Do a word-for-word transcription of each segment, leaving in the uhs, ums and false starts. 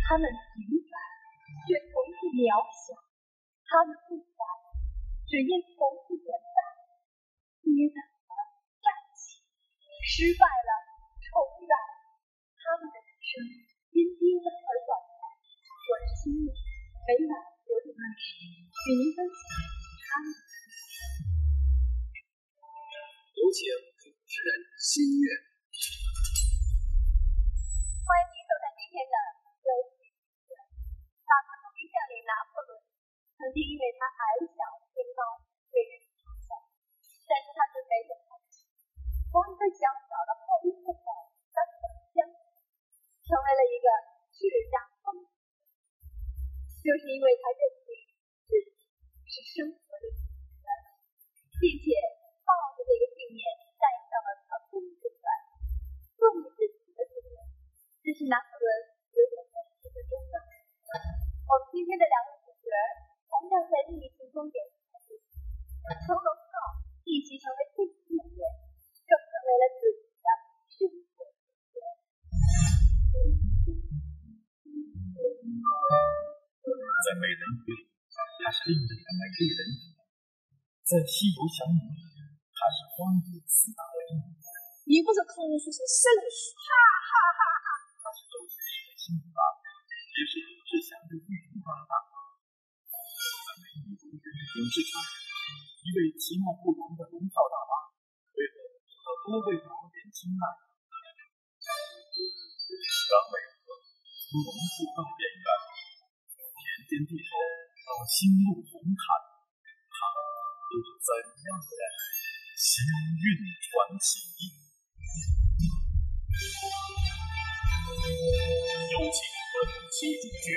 他们平凡，却从不渺小；他们不凡，只因从不远大。跌倒了，站起；失败了，重来。他们的人生因跌宕而短暂。我是心月，每晚九点二十，与您分享他们的故事。 有请主持人心月。 欢迎您收看今天的游戏新闻。大唐著名将领拿破仑曾经因为他矮小身高被人嘲笑，但是他却没有放弃，从一个小小的后宫后代翻转江湖，成为了一个叱咤风云。就是因为他认定自己是生活的主人，并且抱着这个信念站上了成功之船，做你自己的主人。这是拿破仑有点真实的忠告。我们今天的两位主角同样在另一次终点从荣耀一起成为自己的人，更成为了自己的生活主人。 在美人鱼里，她是另一个美丽人鱼；在西游降魔里，她是花叶四大美女。 你不是空虚，是圣虚，哈哈哈哈！ 她是周水蛇星的八妹，也是鲁智祥的御厨八大。在美女如云的顶之上，一位其貌不扬的龙套大妈，为何受到多位老脸青睐？当美和从龙户到边缘，田间地头到星路红毯，他又是怎样的星运传奇？有请本期主角。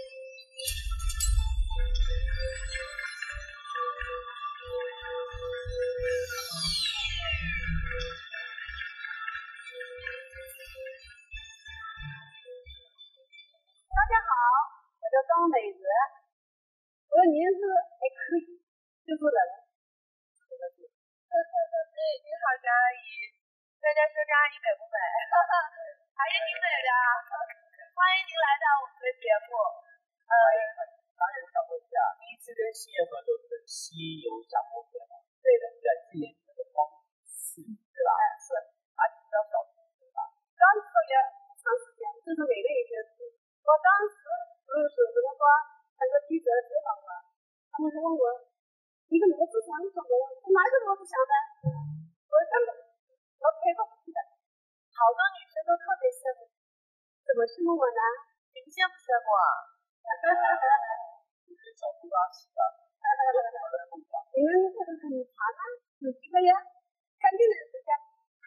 大家好，我叫张美娥，我的名字还可以，就是人。 你好，张阿姨，大家说张阿姨美不美？还是挺美的。欢迎您来到我们的节目。呃， 当然想问一下，第一次跟西游合作是西游降魔篇吗？ 对的， 对，是演那个光四，对吧？ 哎，是， 而且比较少见，对吧？ 刚出也长时间，这是美的一件事。我当时不是怎么说，那个记者采访我，他们问我，你怎么不想什么？我哪有什么不想的？我根本我配不起的。好多女生都特别羡慕，怎么羡慕我呢？你们羡不羡慕啊？ 你是小猪拉屎的， 你们这个很长啊，有几个呀？肯定认识的。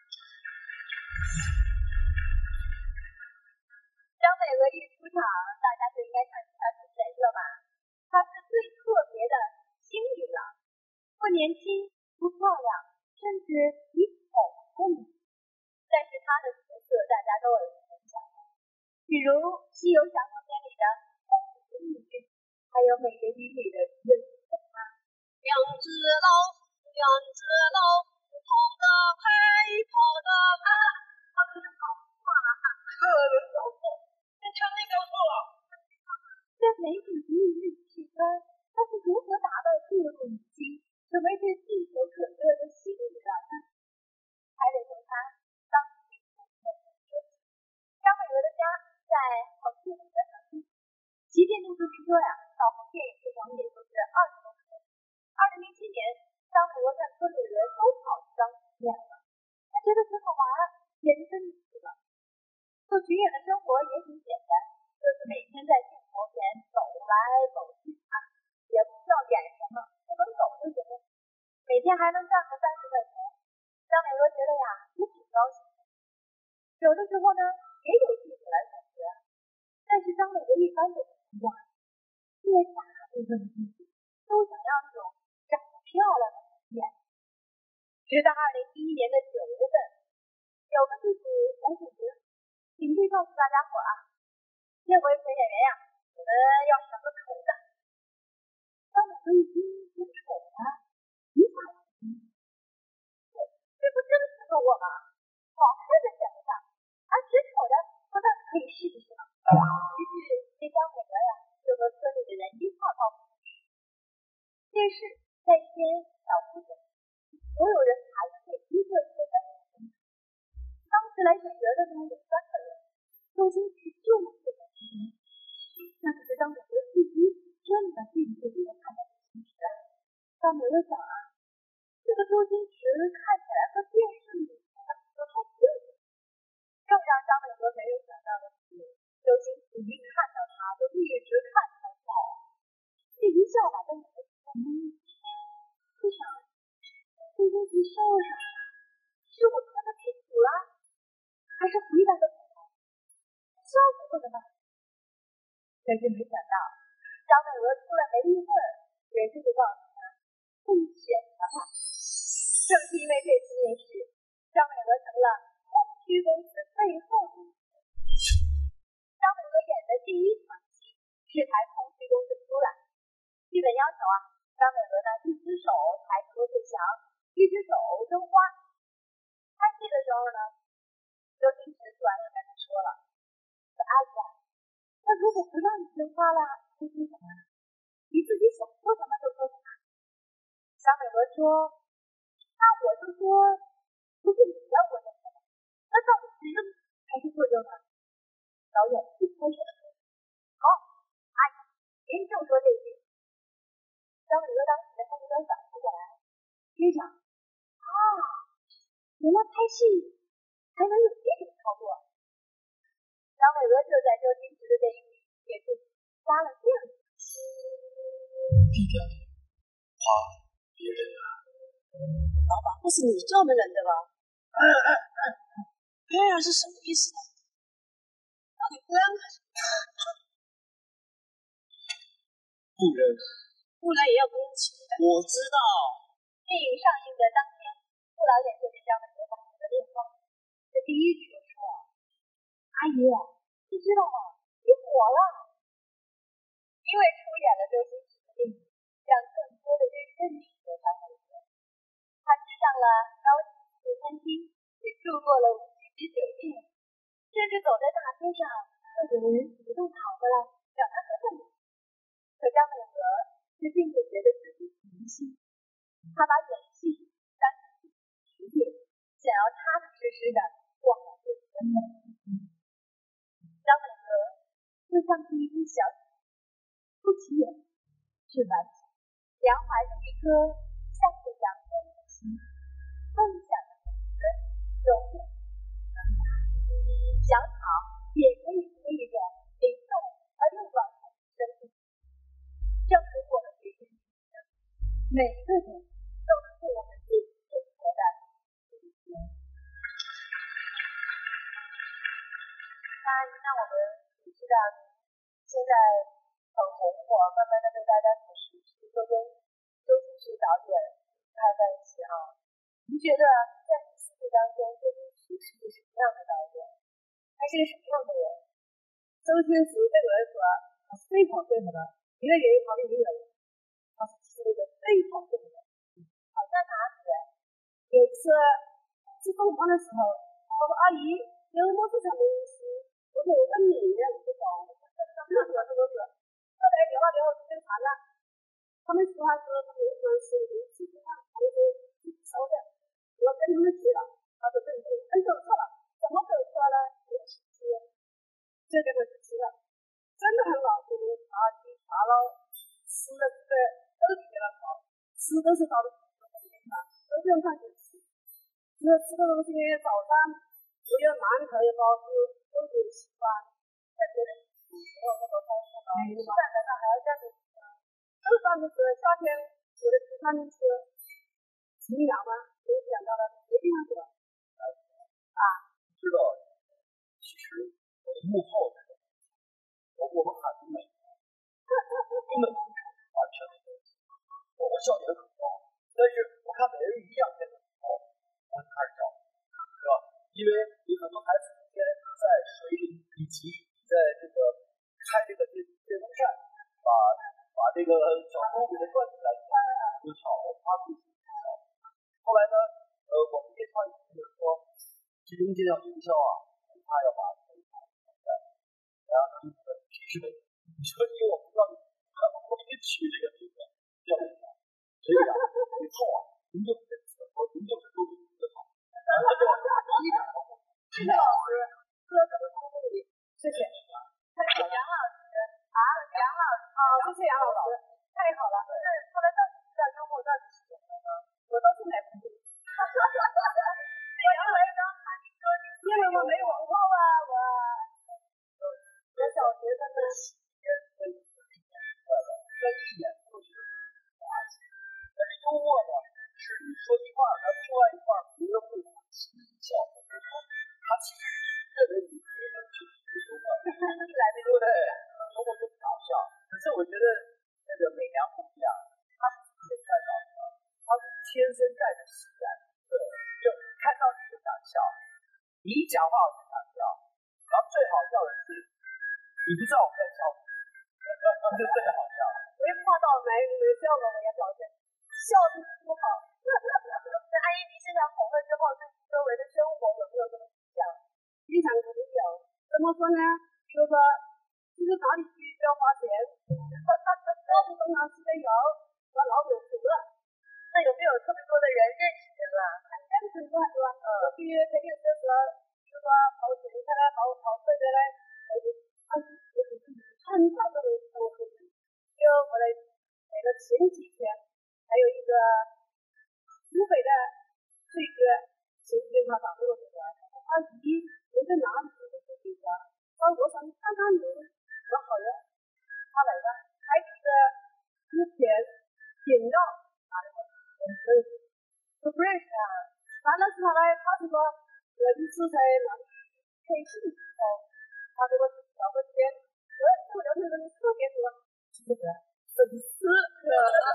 张美娥一出场，大家就应该想起她是谁了吧？她是最特别的星女郎，不年轻，不漂亮，甚至以丑闻名。但是她的角色大家都耳熟能详，比如《西游降魔篇》里的公主命运，还有《美人鱼》里的人鱼她。 两只老鼠，两只老鼠，跑得快，跑得慢，它们好快，可人小兔，你唱那个错。 在美女与日之间，她是如何打败各种明星，成为这炙手可热的星女郎呢？还得从她当年的说起。张美娥的家在横店的旁边，骑电动自行车呀，到横店这方面就是二十多分钟。二零零七年，张美娥和车队员都跑去当巡演了，她觉得挺好玩，也是真的去了。做巡演的生活也挺简单，就是每天在镜头前走来走去啊，也不知道演什么，不能走就行了。每天还能赚个三十块钱，张美娥觉得呀，也挺高兴的。有的时候呢，也有记者来访谈，但是张美娥一般都不一样，因为大部分记者都想要那种长得漂亮的演。直到二零一一年的九月份，有个记者来主持，领队告诉大家伙啊，这回选演员呀，我们要选个丑的。张美娥一听选丑的，一下子这不真适合我吗？好看的选不上，而选丑的不但可以试一试吗？于是件事在一天小屋子，所有人排队一个一个在等。当时来选角的呢有三个人，周星驰就不能提名。那可是张美娥自己真的近距离的看到周星驰啊。张美娥想啊，这个周星驰看起来和电视里的不太对。更让张美娥没有想到的是，周星驰一看到他就一直看他笑，这一笑把张美娥笑懵了。为啥？周星驰笑啥呀？是我穿的太土了，还是回答的不好？笑死我了吧！可是没想到，张美娥出来没一会儿，人家就告诉他被选上了。正是因为这次面试，张美娥成了空虚公司背后的一个。张美娥演的第一场戏是抬空虚公司出来，基本要求啊，张美娥呢一只手抬着罗志祥，一只手扔花。拍戏的时候呢，周星驰突然就跟他说了：“说阿姨啊，那如果不让你扔花了，会说什么？你自己想说什么就说什么。”张美娥说：“那我就说，不是你让我扔的吗？那到底是扔还是不扔啊？”导演一拍手说：“好，阿姨，您就说这句。”张美娥当时还有点反应过来，心想：啊，原来拍戏还能有这种操作。张美娥就在周星驰的电影里给自己加了这样的戏。 低调点，花别人啊。 老板，不是你叫的人对吧？ 哎哎哎， 这样是什么意思呢？到底不让还是不忍？ 不然也要公请的。 我知道。 电影上映的当天，顾导演就给张美娥打了个电话，这第一句就说：“阿姨，你知道吗？你火了。”因为出演了周星驰的电影，让更多的人认识了张美娥。他吃上了高级自助餐厅，也住过了五星级酒店，甚至走在大街上，都有人主动跑过来找他合个影。可张美娥却并不觉得自己是明星，她把演戏当成自己的职业，想要踏踏实实的过好自己的每一天。张美娥就像是一只小鸟，不起眼，却顽强，凉怀着一颗向着阳光的心，梦想的种子永远萌芽。小草也可以是一种灵动而又软的生命。正如我们人生中，每一个人都是我们自己生活的主角。那那我们也知道，现在很红火，慢慢的被大家所熟知，都跟周星驰导演拍在一起啊。您觉得在你心目当中，周星驰是一个什么样的导演？他是个什么样的人？ 周星驰对我来说，他是非常对我的。一个原因，他的女人，他是一个非常对我的。 好像哪里？ 有一次吃凤凰的时候，他说：“阿姨，有么是什么意思？”我说：“我跟你一样，我不懂。”这个是都是。后来聊了聊，时间长了，他们喜欢说他们喜欢吃零食的，他们说自己烧的。我跟他们去了，他说：“对对，很走错了，怎么走错了？零食吃，这个就吃了，真的很好吃，茶鸡茶捞，吃的吃的都特别的好，吃都是他的都不用上去吃。只有吃的东西，早上除了馒头、包子都很喜欢，在这里没有那么丰富的，吃饭的话还要这样子吃。吃饭的时候，夏天有的吃饭吃清凉吗？我想到了，一定要吃啊！ 知道，其实我的幕后是我我们喊的美，根本不是完全的东西，我的效率很高，但是我看每人一样片子以后，我就开始笑，是吧？因为你很多孩子今天在水里，以及在这个开这个电电风扇，把把这个小猪给它转起来，就吵，他自己吵。后来呢，呃，我们这套就是说，其中这样营销啊，他要把这个炒出来，然后呢，平时没，你说因为我不知道你怎么会去这个地方，叫什么？ 以啊，以后啊，您就认识我，您就是都比您好，那就一点都不好。 谢谢老师，哥哥的鼓励，谢谢。 还有杨老师啊，杨老师啊，谢谢杨老师，太好了。 就是后来到底知道幽默到底是什么呢？ 我都是来鼓励。 我以为刚才你说你因为我没文化啊，我我小学真的是跟一点不学滑稽，但是幽默呢，是你说一半，他另外一半不是会起效果之后，他其实认为你这个就是幽默， 来的对，幽默就搞笑。可是我觉得那个美良不一样，他是自己太搞笑，他是天生带着喜感，对，就看到你就想笑，你一讲话我就想笑，然后最好笑的是，你不知道我在笑什么，这最好笑。 没夸到没没笑过，我也表现笑的不好。 那阿姨，您现在红了之后，对您周围的生活有没有什么影响？ 影响肯定有。怎么说呢？比如说，其实哪里去都要花钱，到处东南西北游，我老有福了。 那有没有特别多的人认识您了？ 很认识很多很多。我去培训的时候，比如说跑前车嘞，跑跑后车嘞，我就很少的人跟我合作。就我的那个前几天，还有一个湖北的帅哥，前几天他打给我电话，他姨我在哪里？我说对吧？他说我想看看你。我说好呀，他来了，还有一个之前点到打给我，我不认识，我不认识啊。完了之后呢，他就说我一次在哪里培训的时候，他给我找个时间，我跟我聊天的人特别多，是不是？粉丝可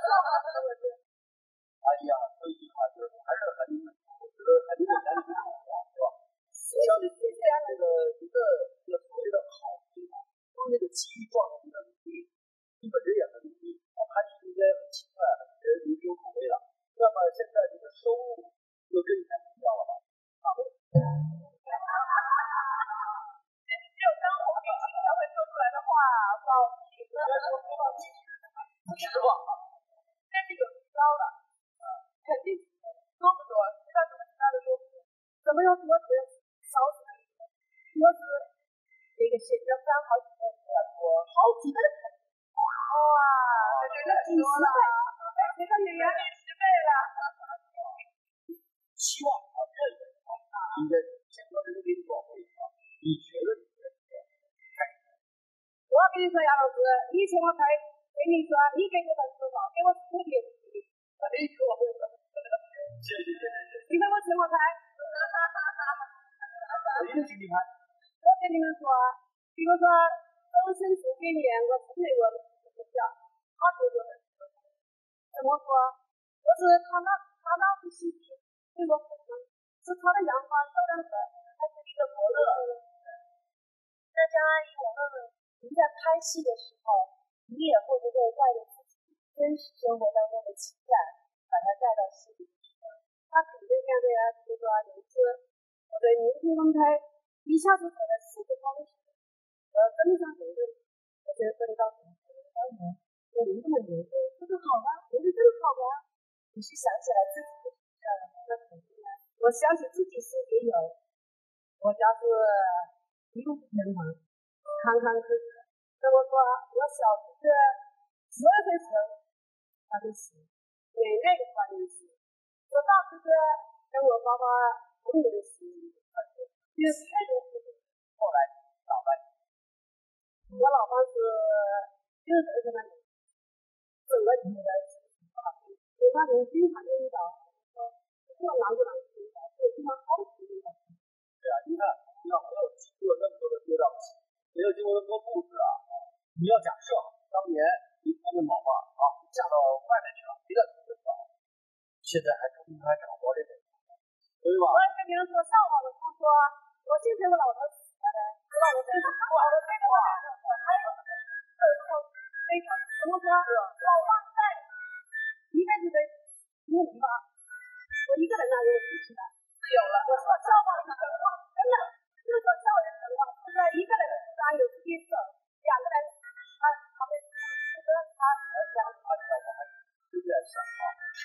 阿姨啊，说一句话就是还是很我觉得很简单挺好的，是吧？ 谢谢谢谢啊， 这个一个一个所谓的好领导，他那个激壮的能力，你本人也很努力，他应该很勤快，很给人留有口味了。那么现在你的收入就跟以前不一样了吧？啊， 只有当红明星才会说出来的话，报喜的说不报喜不失望啊， 但是有提高了，肯定多不多？知道怎么提高的多不多？ 怎么样说只少死了一个，说是那个写的三好几个我好几个人， 哇，这真的几十倍，这个演员几十倍了。 希望啊，认为啊，应该先把这个给你保护啊，你觉得你的我跟你说，杨老师，以前我才跟你说，你给我的指导，给我特别鼓励， 哎呦，谢谢谢谢谢谢， 你看我怎么才？ 我一定请你看。 我跟你们说，比如说终身十几年，我从来我不笑，他就说怎么说？我是他那他那不是对我很好，是他的阳光照亮着，他是一个伯乐。 那张阿姨，我问问您在拍戏的时候，你也会不会带着自己真实生活当中的情感，把它带到戏里去呢？ 他肯定这样的呀，比如说有一次我在明星公开，一下子跑了四个方式，我登上评论，我觉得登到什么当年我没这么牛逼，这个好吧，我觉得这个好吧。 你是想起来自己的这样的吗？ 那肯定啊，我相信自己是也有，我家是一路平衡，坎坎坷坷。那么说，我小侄子十二岁时候他就死，奶奶的话就是我大侄子跟我爸爸同年死，有太多事情。 后来老伴， 我老爸是六十二岁那年，整个体的情况，我那人经常跟你讲，说不管难不难听的，我经常好奇的。 对啊，你看，你要没有经过那么多的跌宕起伏，没有经过那么多故事啊，你要假设当年你跟着老伴啊，嫁到外面去了，别的都知道，现在还公开找活这种，对吧？ 我跟你们说笑话的，不说，我现在我老头死了的，知道我真是我我这个话，我还有这个非常怎么说？老伴在一辈子的努力吧，我一个人那有脾气的，自由了。我说笑话是真话，真的，就是说笑话是真话，就是一个人他有自己走，两个人他他们就是他呃两个而且我还有点想啊，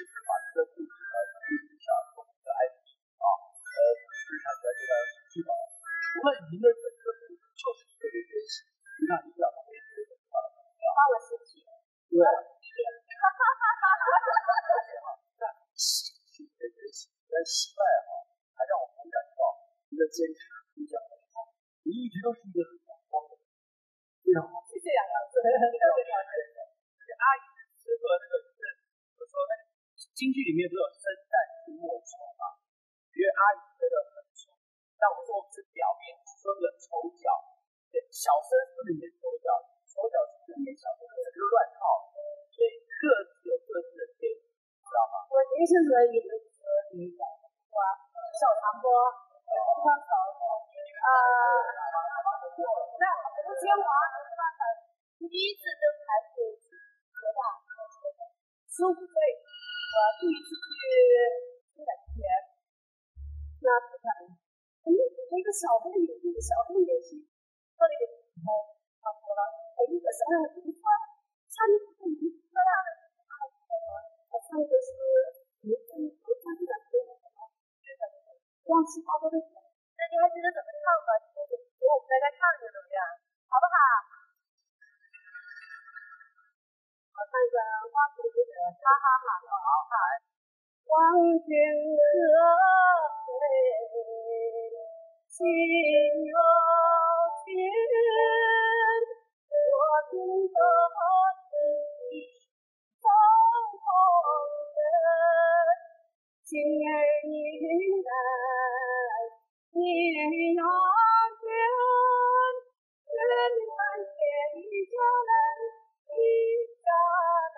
问您的本科目就是一个人学习，那你知道他为什么怎么了？ 帮我实习。 对，哈哈哈哈哈哈！那习是你的学习，但习外哈，还让我们感觉到你的坚持比较美好，你一直都是一个很阳光的人，非常好。 谢谢杨老师， 非常非常认真。阿姨适合那个是，我说那个京剧里面不是有生旦净末丑吗？因为阿姨真的很丑，但我说我是表面说个丑角，对，小生不能演丑角，丑角是不能演小生，这就是乱套。所以各自有各自的天赋，知道吗？ 我年轻时也是你讲的话，小长波，光头，啊，那吴建华， 第一次登台是河大科学的， 十五岁，我第一次去新感前，那不可能，嗯，那个小黑脸，那个小黑脸是特别的时候，他说了，哎，那个小黑脸不错，唱的不错，漂亮的，我唱的是你跟我唱的是乱七八糟的。 那你还记得怎么唱吗？就是给我们大家唱一个怎么样？好不好？ 我唱一个花蝴蝶的，哈哈哈，好好。望君何为心有情，我听得自己伤痛人，情儿依然念永远，人看见一家人，一家人。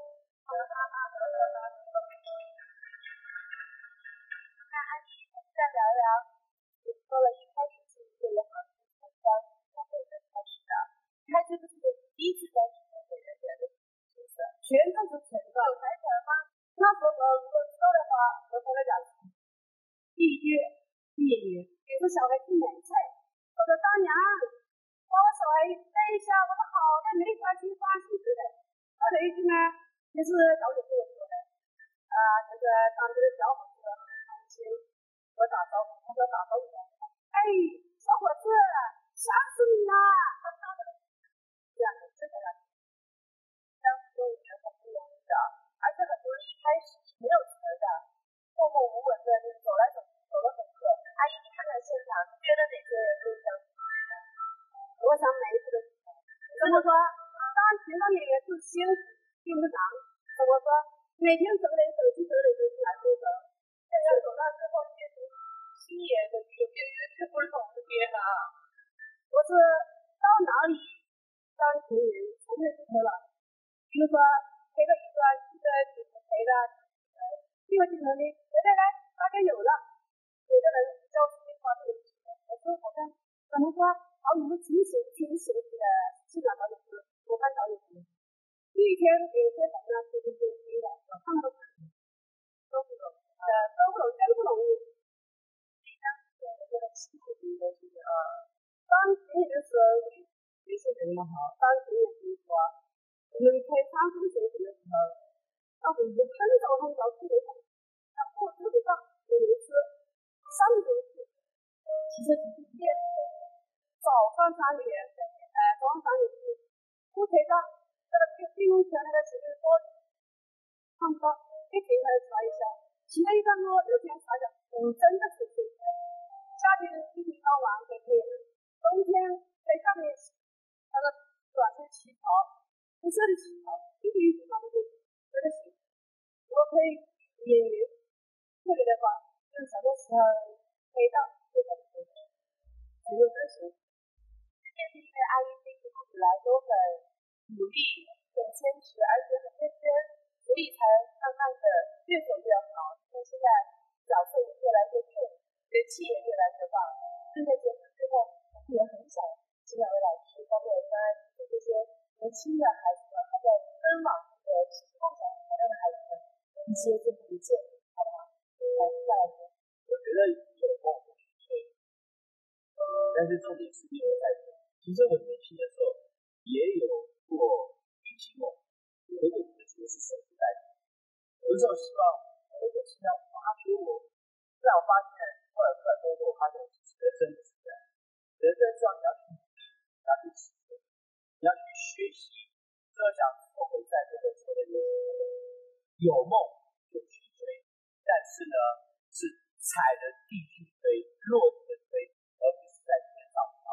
再聊聊，你说了一开始是这个行业从当从会人开始的，开始不是第一次在体验会人员的角色， 全都是全的。 有台词吗？ 那时候如果说的话，我跟他讲，第一句第一句，有个小孩去买菜，我说大娘，帮我小孩带一下，我说好的，没关系，放心的。后来一句呢，也是导演跟我说的，啊、呃，那个当这个小伙子很开心。我打招呼，他说打招呼，哎，小伙子，想死你了！这样真的让当时我觉得很不容易的，而且很多人一开始是没有词的，默默无闻的，就是走来走去，走得很客。阿姨，你看看现场，你觉得哪些人更相似？ 我想每一次的时候，怎么说？当然，群众演员是辛苦并不难。怎么说？每天走来走去，走来走去来走走。 现在走到之后，变成星爷的这个演员，这不是我们的编啊！ 我是到哪里当群员，从来不偷了。比如说陪个一个一个镜头陪的，这个镜头呢，来来来，大家有了，有的人交出电话这个事情，我说好像怎么说，把我们挺喜挺喜欢的现场导演师，我看导演师，第一天有些导演师就是黑的，我看到都不懂。呃，都不懂，真不容易。 当时我觉得辛苦的都是呃， 当群演的时候，也是人嘛哈。当群演比如说，我们开长途学习的时候，那我们很早很早出来上，那我特别上有一次三点去，其实只是练早上三点，呃，早上三点去，出台上那个电电动车那个前面玻璃看不到，一停下来刷一下。其他一般说有些人查讲，我真的是这样。夏天一天到晚给可以，冬天在上面那个短身旗袍，红色的旗袍，一点一点都不真的行。我可以演员特别的话，就是小的时候可以到非常的多，很有热情。 这件是因为阿姨这一路以来都很努力、很坚持，而且很认真，所以才慢慢的越走越好。那现在角色也越来越重，人气也越来越棒。参加节目之后，也很想请两位老师，包括我刚才的这些年轻的孩子们，还在奔往这个实现梦想挑战的孩子们一些最后的建议，好不好？来，接下来说， 我觉得有梦是，但是重点是因为在其实我年轻的时候也有过明星梦，可我觉得这个是守不在的。有时候希望我的尽量发掘我，虽然我发现后来出来工作，发现我其实的真实的有梦就去追，但是呢，是踩着地去追，落地的追，而不是在天上飘。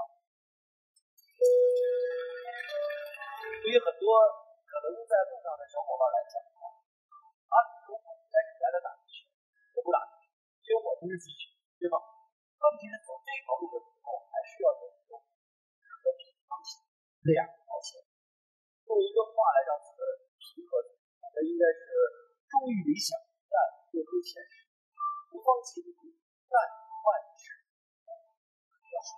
对于很多可能在路上的小伙伴来讲啊，如果在你来的打地球，我不打地球，因为我不是机器人，对吧？问题是走这条路的时候，还需要有和平方向两条线。用一个话来讲，这个平衡，那应该是忠于理想，但不丢现实，不放弃自己，但万事要好。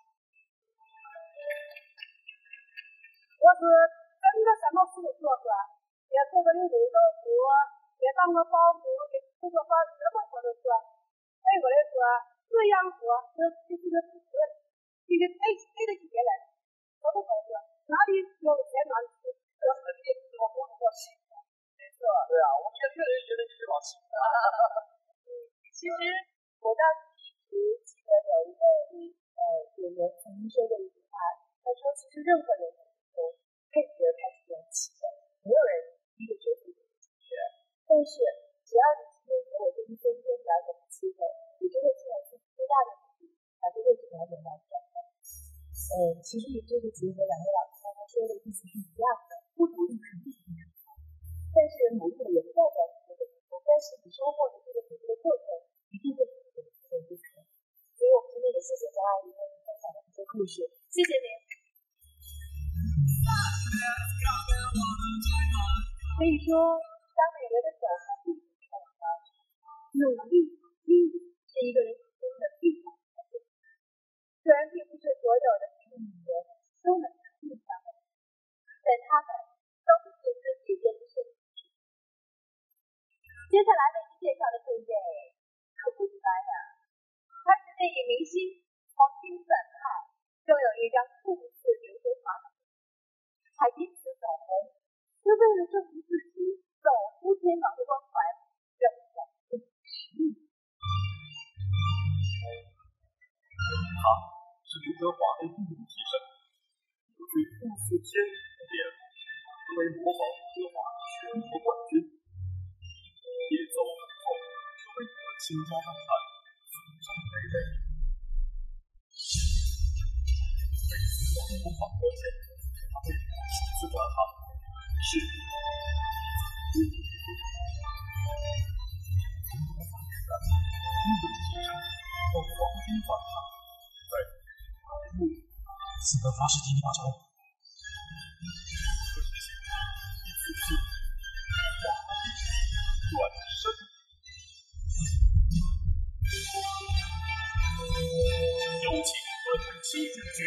我是真的什么事做出来，也做个有这个活，也当个保姆，也工作把什么活都做。对我来说，这样活这这是个事实，这个对对得起别人，我不搞这，哪里有钱哪里去，这是这个我不做行的。 没错，对啊，我们也确实觉得你是老行的。 其实我倒是一直记得有一位呃演员曾经说过一句话，他说其实任何人从配角开始演起的，没有人第一个角色就是主角，但是只要你今天给我这一分钟表演的机会，你就会尽我自己最大的努力把这个表演完成的。呃，其实与这个结合两位老师刚才说的意思是一样的，不努力肯定不成功，但是努力也不代表你会成功，但是你收获的这个努力的过程一定会比你的努力支撑。所以我们今天也谢谢张阿姨跟我们分享的这些故事，谢谢您。可以说，当每个人的走向不同的时候，努力毅力是一个人成功的最大的动力。虽然并不是所有的名人都能成功下来，但他们都是有着自己的胜利。接下来为您介绍的这位可不一般呀，他是电影明星，黄金反派，拥有一张酷似刘德华的脸，还因此走红。是为了证明自己走出天王的光环，仍然不实力。 他是刘德华的御用替身，有着酷似天女的脸，成为模仿刘德华全国冠军。也走了后，成为我倾家荡产，祖上累累。每次到模仿表前，他会首次转行，是一次模仿年代，御用替身到黄金反派，在台幕四个发誓听话招，可实现一次次华丽转身。有请本期主角。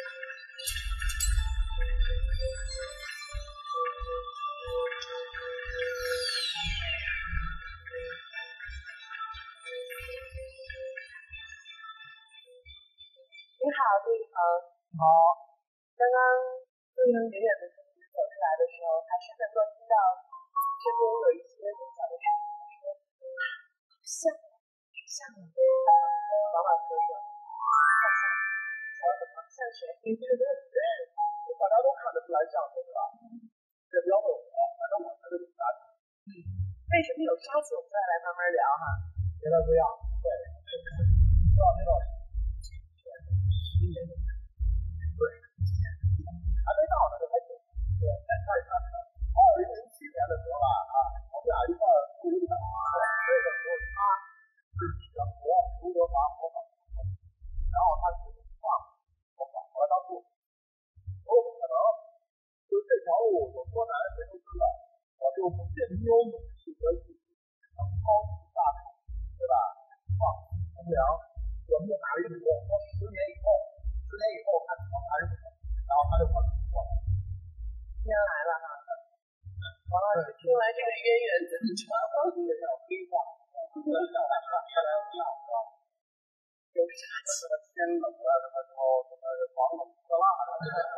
你好，杜一恒。好。刚刚杜一恒远远的从里走出来的时候，还是能够听到身边有一些微小的声音说：“像，像你。”老板说说：“像什么？像谁？”你觉得？大家都看得出来像，对吧？这不要问我，反正我觉得有杀气。嗯。为什么有杀气？我们再来慢慢聊哈。别的不要。对。知道这道理。今年对，还没到呢，这还挺对，再看一看。二零零七年的时候吧，啊，我们俩一块儿录音的，那个时候他是想模刘德华模仿，然后他自己画模仿和他做，有可能就这条路有多难谁都知道，我就不信你有勇气和毅力能高举大场，对吧？放从良。我们就打了一赌，说十年以后，十年以后看情况还是不成，然后他就跑出过来。今天来了哈，王老师听完这个渊源怎么传？我也要黑化，看来不要是吧？有啥气？天冷了的时候，什么防冷热辣的。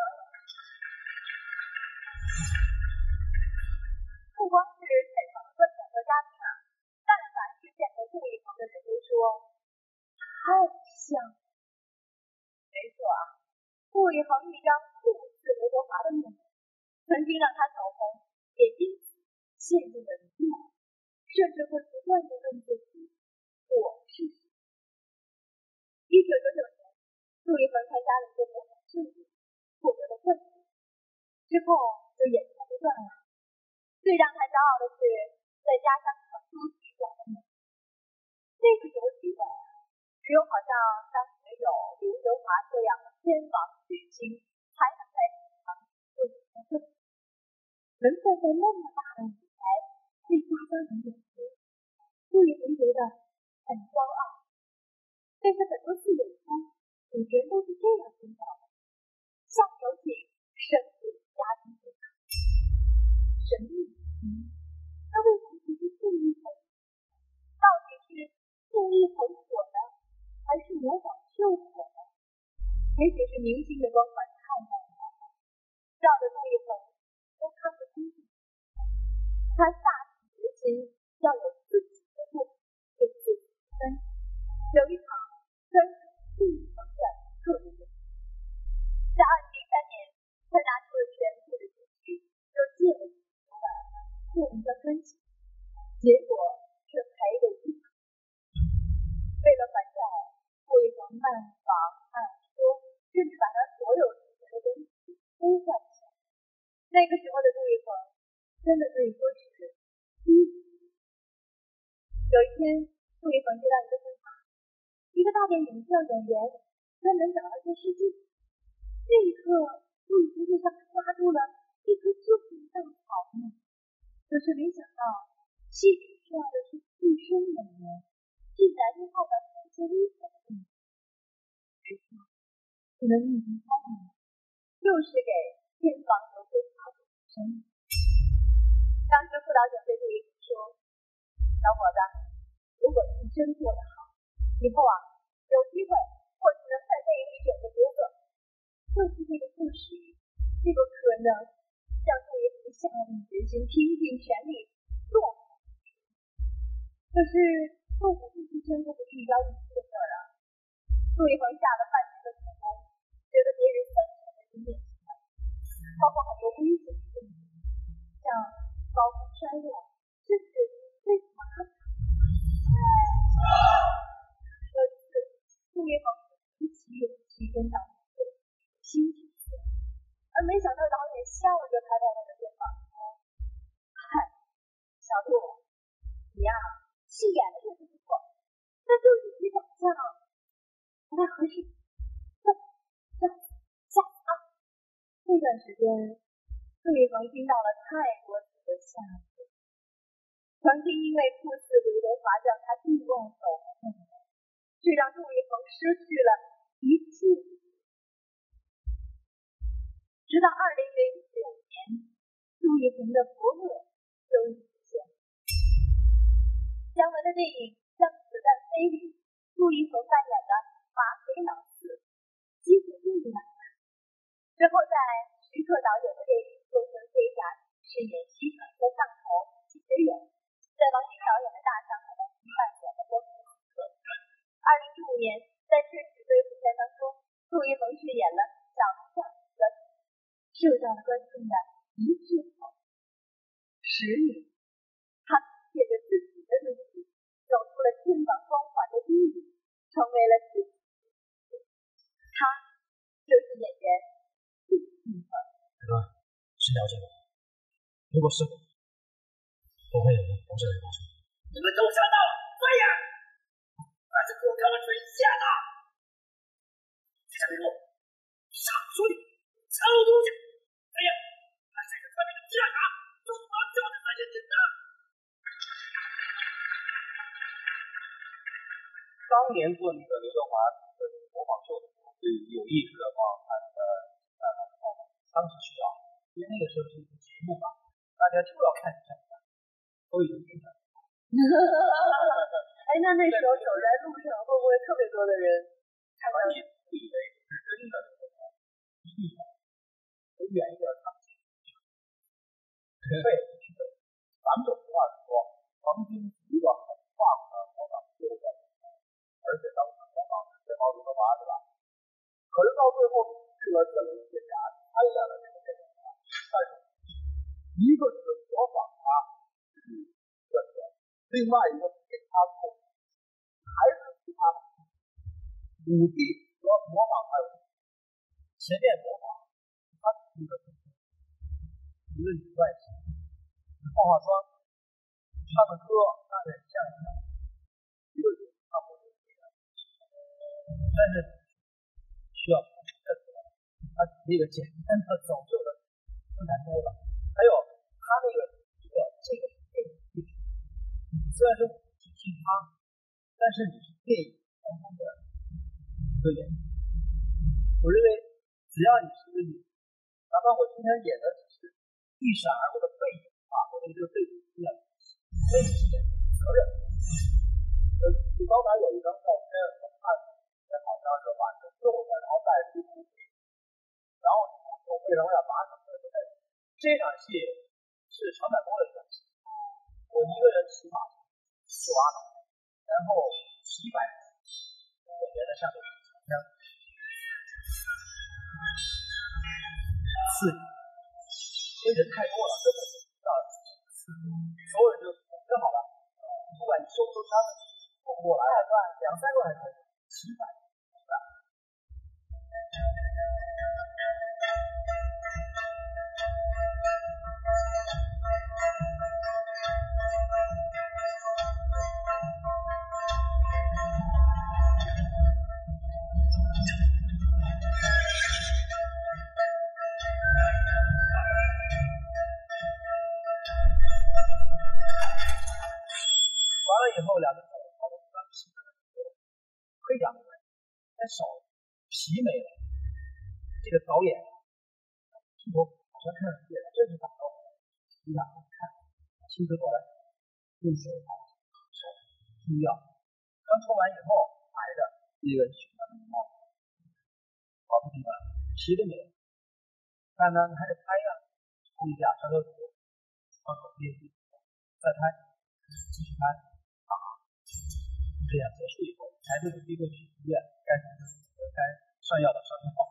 不光是现场的观众和嘉宾啊，但凡是见过杜一恒的人都说。太像了，没错啊！杜一恒一张酷似刘德华的脸，曾经让他走红，也因此陷入了迷茫。 甚至会不断地问自己：我是谁？一九九九年，杜一峰参加了一个模仿试验，获得了冠军，之后就眼前不断了。最让他骄傲的是，在家乡成都体馆的美。那个时候体馆只有好像当时有刘德华这样的天王巨星才能在场做演唱会，能站在那么大的舞台对家乡人演出，杜一峰觉得很骄傲。但是很多次演出，主角都是这样宣告的：下面有请神秘嘉宾出场。神秘，嗯，他为什么不是杜一峰？到底是杜一峰火呢，还是模仿秀火呢？也许是明星的光环太亮了，照着杜一峰都看不清楚。他下定决心要有自己的路，有自己的分，有一场专属杜一峰的特别演出。在二零零三年，他拿出了全部的积蓄，又借了几十万做一张专辑，结果却赔了一场。为了还债，杜一峰卖房卖车，甚至把他所有值钱的东西都换起来。那个时候的杜一峰真的可以说是低级。有一天，杜一峰接到一个电话，一个大电影叫演员专门找他做试镜。那一刻，杜一峰就像是抓住了一颗救命稻草呢。可是没想到，戏曲需要的是资深演员，竟然又换到这些危险的演员。之后，只能一鸣三年，又是给天王留下好的生意。当时副导演对杜一峰说：“小伙子，如果你真做得好，以后啊，有机会或许能在电影里有个角色。”就是这个故事，这个可能让杜一峰下定决心，拼尽全力做好。可是做好这些真的不是一朝一夕的事儿啊！杜一峰下了半年的苦功，觉得别人三成的经验起来，包括很多危险的事情，像高空摔落，甚至被马场。可是杜一峰鼓起勇气跟导演新角色，而没想到导演笑着拍拍他的肩膀说：“嗨，小杜，你呀、啊，戏演的确实不错，但就是你长相不太合适。这这下次啊。”那段时间，杜一峰听到了太多次的下次，曾经因为酷似刘德华叫他意外走红的人，却让杜一峰失去了一切。直到二零零九年，杜一峰的伯乐终于出现。姜文的电影《让子弹飞》里，杜一峰扮演了马匪老四，机会终于来了。之后在徐克导演的电影《纵横飞侠》饰演西厂的上头解人，在王晶导演的大上海扮演了光头刺客。二零一五年，在《智取威虎山》当中，杜一峰饰演了小将的受到了观众的一致好评。十年，他借着自己的努力，走出了天王光环的阴影，成为了自己。他就是演员杜一峰。 大哥，是了解我。如果是我，不会有人同时来报仇。 你们都上当了，快呀！把这狗钢锤下打！这下没落，傻兄弟，藏有东西！哎呀，把这个特别的下打，中华教的那些真的。 当年做那个刘德华的模仿秀的时候，最有意思的话，他的呃当时需要，因为那个时候是一个节目嘛，大家就要看一下，都已经定了。 哎，那那时候走在路上会不会特别多的人看到你不以为是真的那个一定的，有远一点看不清。对，咱们有句话说，曾经一个很棒的模仿秀的，而且当时模仿是最好刘德华，对吧？可是到最后，这个证明是假，参演了这个电影啊，但是一个是模仿他，嗯，对不对？ 另外一个给他做，还是其他武帝和模仿还有前面模仿，他是一个一个女外形。换话说，唱的歌那很像一样，一个人差不多这样，但是需要认出来，他那个简单的走秀的更难多了。还有他那个这个这个电影技术，虽然说只是他，但是你是电影当中的一个演员。我认为只要你是一个演员，哪怕我今天演的只是一闪而过的背影啊，我觉得这个背影一样背影是责任。呃，就刚才有一张照片，我看在好像是晚上做的，然后带着一股然后我为什么要把整个都在这场戏是长坂坡的一场戏，我一个人骑马去挖脑，然后几百人我觉得上面这样刺激，因为人太多了，根本就不知道所有人就真好了，不管你收不收他们，我来两段两三段还可以，几百人完了以后，两个人好多刚皮的可以讲的，但手皮没了。这个导演镜头好像看也这是打到你俩看，亲自过来用手把手冲掉，刚冲完以后埋着一个血的毛，好不明白，皮都没有。但呢，你还得拍呀，冲一下上热土，放手机，再拍，继续拍。这样结束以后，排队的第一个去医院，该该上药的上药。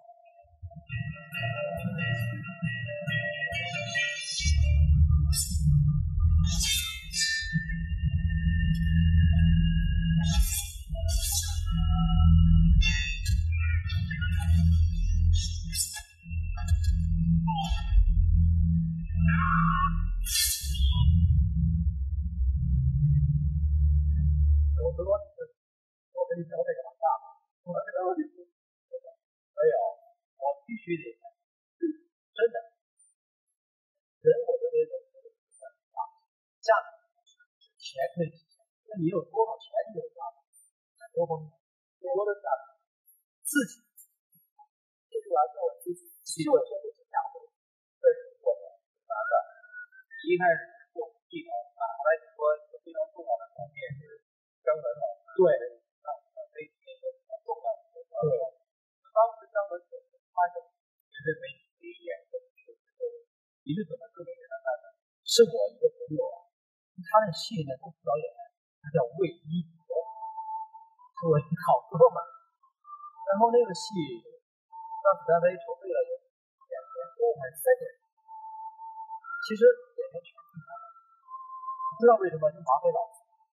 我说我跟你聊这个很大，我这个问题没有，我必须得真的人，我认为人啊，价值是钱可以体现，那你有多少钱你有价值，多方面，多的价值，自己，这是来做自己，其实我觉得是价值，这是我的哪个？一开始用这个啊，后来你说非常重要的方面是张文老师，对，啊，这一点是很重要的，对，当时张文老师他是认为这一点是你是怎么个给他看的？是我一个朋友啊，他的戏呢都是导演，他叫魏一博，是我一个好哥们。然后那个戏当时单位筹备了有两年多还是三年，其实演员全是他，不知道为什么就马飞老师，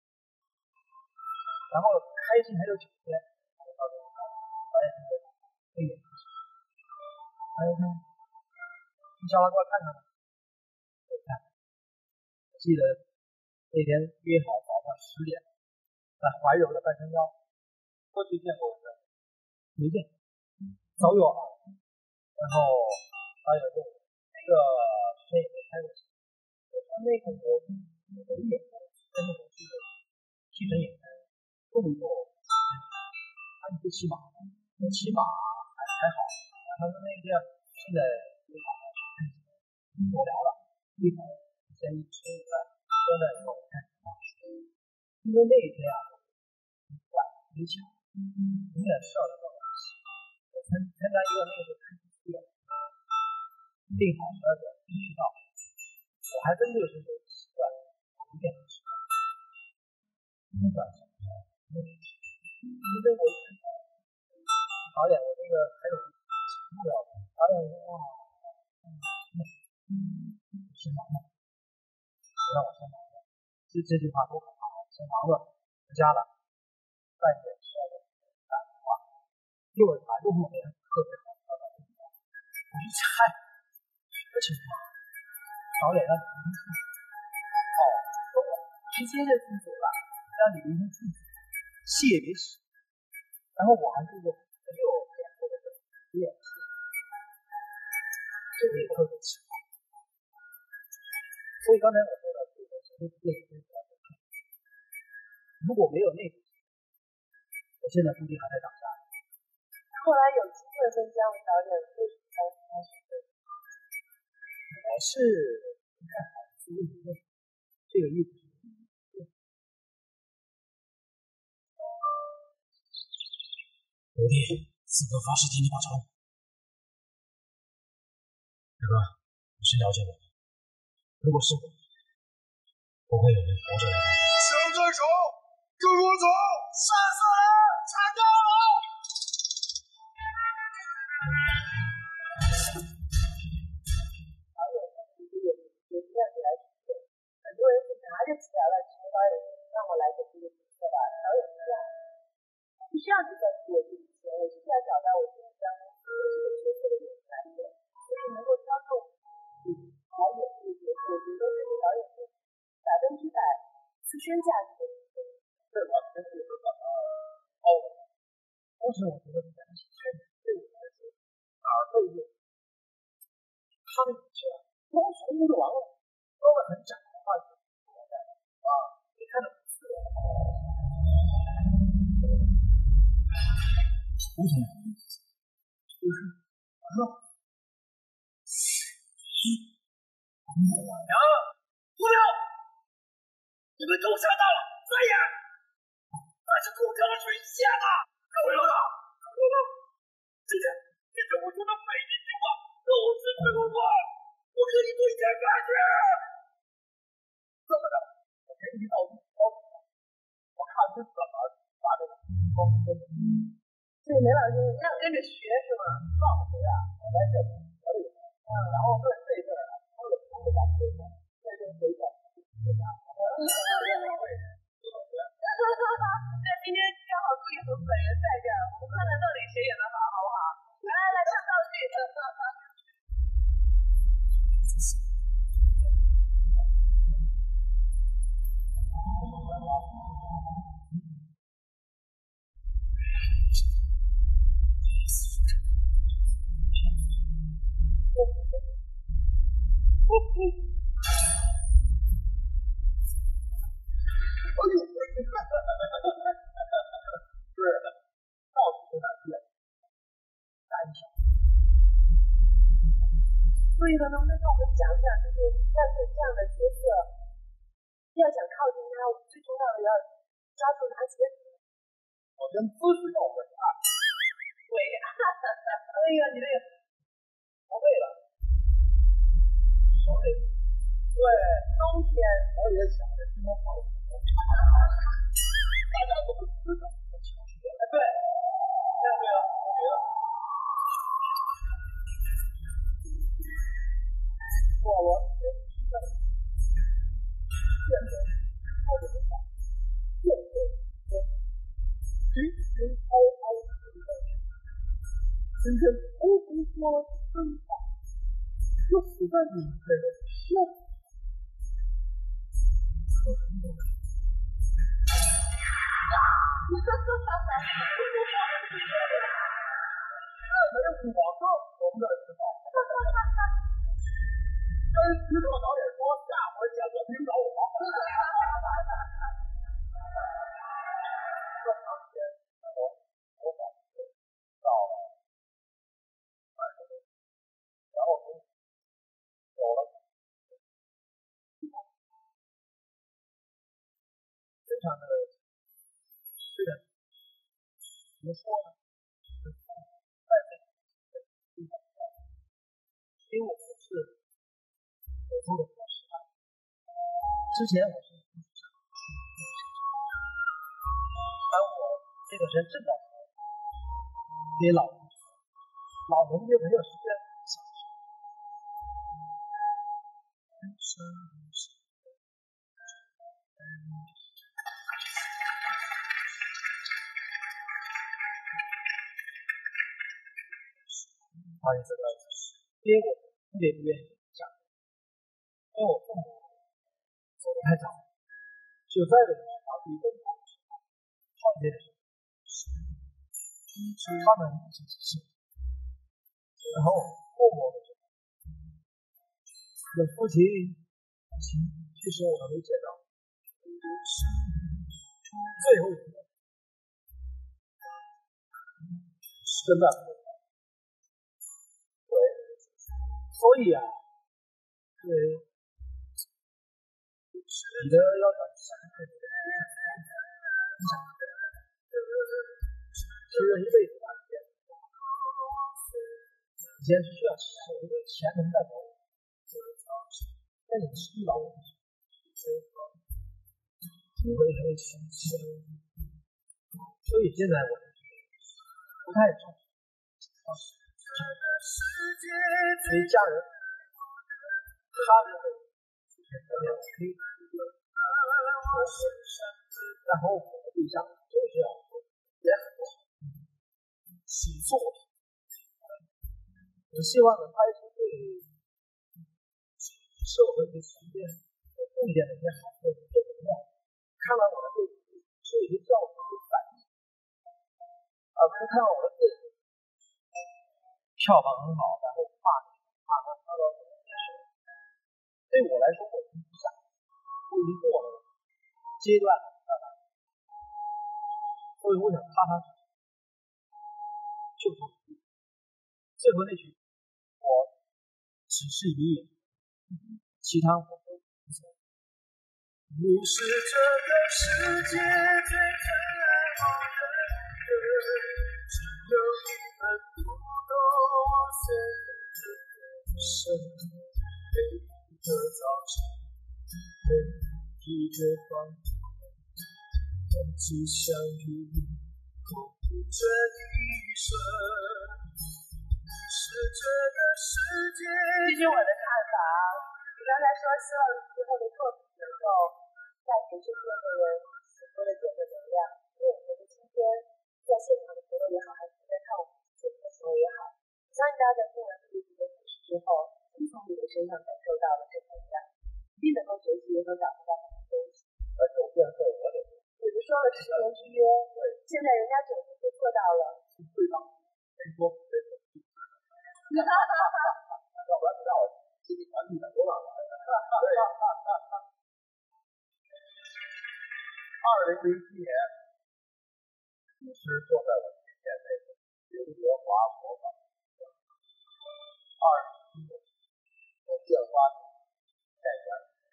然后开戏还有九天，导演导演说这演戏，导演说你叫他过来看看吧。我看，我记得那天约好早上十点，在怀柔的半山腰，过去见过我的，没见，早有啊。然后导演问我那个谁也没拍过戏，我说那个我我演过，但是我是替身演员，动作他你会骑马，我骑马还还好，他说那个现在没马了，无聊了，一会儿先吃饭，喝了以后看马术，因为那天啊晚没抢，永远少了多少戏，我参参加一个那个看戏的，定好十二点必须到，我还真就是有习惯，我五点就吃饭，不管什么时候，因为我导演我这个还有目标，导演说啊，嗯，先忙吧，让我先忙吧，这这句话多可怕啊！ 子回家了，半夜十二点打电话，又是他，又莫名特别好，我一猜，什么情况？导演让你明天哦，疯了，直接就进组了，让你明天进组，戏也没戏。然后我还是一个没有演过的演戏，这个也特别奇怪。所以刚才我说的，这个是电影最主要的。如果没有那个，我现在估计还在当下。 后来有机会跟姜文导演为什么开始开始对？ 还是不太好是为什么？这个意思是。 徒弟，此刻发誓替你报仇。大哥，你是了解我的。如果是我，不会有人活着来帮你。 向在手，跟我走！杀死人，砍掉了！ 导演他其实也也是这样子来处理，很多人是拿着资料来请导演让我来做这个角色吧，导演是这样，不需要你再给我这个钱，我就是要找到我自己当中这个角色的原来源，所以能够挑中导演这个角色，我觉得是导演是百分之百自身价值的。 这完全是和感到哦，当时我觉得这两起片子对我来说哪儿都有，他的语气啊，光从就完了，说的很窄的话就啊，你看的不自然。 胡同的意思就是完了。 娘，不要！你们都上当了，再演！那是口条的水下的，各位老大，老大，今天今天我说的每一句话都是对我话，我可以对天发誓。 这么的，我给你道具包我看是怎么把这个包跟的。 所以梅老师，你想跟着学是吗？ 上回啊，我在这里我里面，然后问这阵儿啊，我有朋友家推荐，这阵回家，回家， 那今天刚好可以和本人在这儿，我们看看到底谁演的好，好不好？来来来，看道具。 哎呦，是到底有哪些感想？ 所以呢，能不能跟我们讲讲，就是要演这样的角色，要想靠近他，我们最重要的要抓住哪几个点？ 首先姿势要稳啊， 对呀，那个你那个不会了，不会。对，冬天我也想着今天好。大家都是知道的情绪，哎，对，这样对了，对了。我我也是的，现在我的想，现在我直直凹凹的，今天不胡说真话，就死在你这个身。没有我更红的时候，跟石头导演说下回见我领导我。这么长时间，我我感觉到了二十多，然后从走了，非常的是的，怎么说呢？因为我不是我做的比较实在，之前我是当我这个人真的给老人，老人就没有时间想事。 发现这个因为我特别不愿意讲，因为我父母走得太早，九岁的时候当时一个人创业的时候，他们一起去世，然后父母的时候，我的父亲去世我没见到，最后一个是跟伴。所以啊，对你的要转向，其实一辈子吧，以前是需要钱，我觉得钱能带走，但你是遇到我，我也会想钱，所以现在我不太重视。所以家人，他认为选择了可以，然后我的对象就是要也很多起作品，我希望能拍出对社会对层面有贡献的一些好的正能量。看完我的电影，是一个教育的反应，而不是看到我的电影票房很好，然后骂你骂他骂到什么程度？对我来说，我已经不想，我已经过了阶段了，所以我想踏踏实实就做。最后那句，我只是一眼，其他我都不想。 你是这个世界最渴望的人，只有你们不懂我所有的人生。每一个早晨，每一个黄昏，我只想与你共度这一生。你是这个世界。 这是我的看法。你刚才说希望之后的作品能够带给身边的人很多的正能量，因为我觉得今天在现场的朋友也好，还是在看我们节目的朋友也好，相信大家在听完这一集的故事之后，能从你的身上感受到了正能量，一定能够学习和感受到很多东西。 而且我变成我的， 我就说了十年之约，现在人家九十岁做到了， 对吧？没说没说，要不然不让我经济团体的多难玩。二零零七年，其实坐在我面前那个刘德华模仿二十一年我电话在家。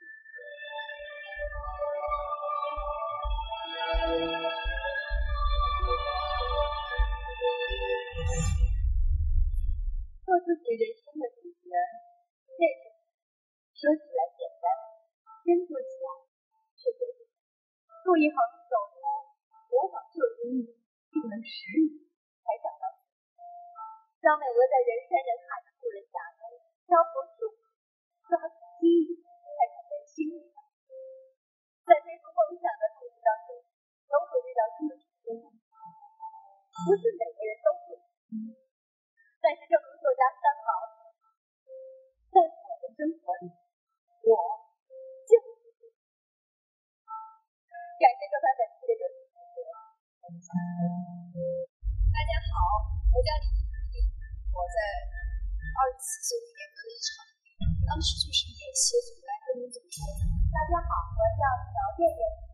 做自己人生的主角，这个说起来简单，真做起来却得做一行走路，模仿这英语，就能使你才找到自己。当美国在人山人海的富人峡中漂泊数抓住机遇，才成为心里的。在追逐梦想的途途当中，能否遇到自己的路？不是每个人都会。但是正如作家三毛，在我的生活里，我就是自己。感谢收看本期的有请直播。 大家好，我叫李婷婷，我在二十四岁那年得了一场病，当时就是免血阻来跟您怎么说？ 大家好，我叫乔艳艳。